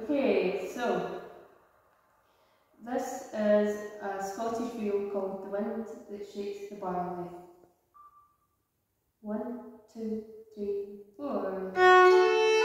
Okay, so this is a Scottish reel called The Wind That Shakes the Barley. 1, 2, 3, 4.